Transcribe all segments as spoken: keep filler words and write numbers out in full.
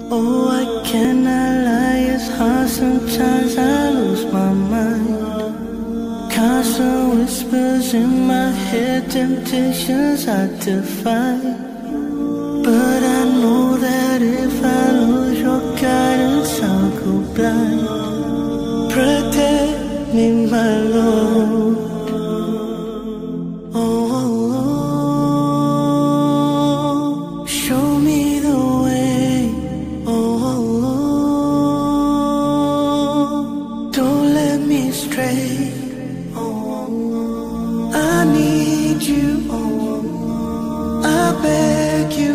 Oh, I cannot lie, it's hard sometimes I lose my mind. Constant whispers in my head, temptations I defy. But I know that if I lose your guidance, I'll go blind. Protect me, my Lord. Oh, oh, oh. Show me the way. Oh, oh, oh. Don't let me stray. Oh, oh, oh. I need you. Oh, oh. I beg you.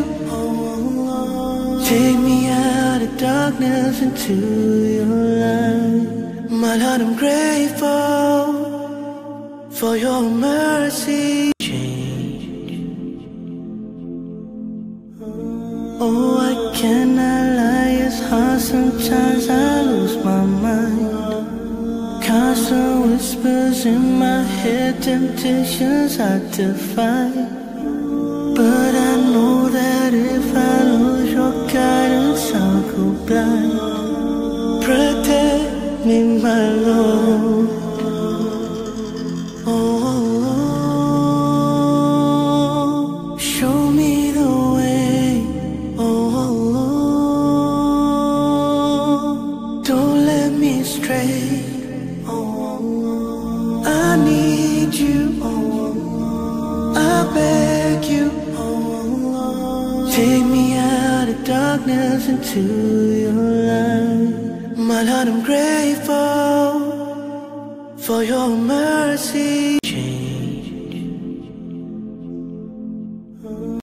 Take me out of darkness into your light. My Lord, I'm grateful for your mercy. Change. Oh, I cannot lie, it's hard sometimes I lose my mind. Constant whispers in my head, temptations I defy. But I know that if I lose your guidance, I'll go blind. Protect me, my Lord. Oh, oh, oh. Show me the way. Oh, oh, oh. Don't let me stray. Oh, oh, oh. I need you. Oh, oh. I beg you. Take me out of darkness into your light. My Lord, I'm grateful for your mercy.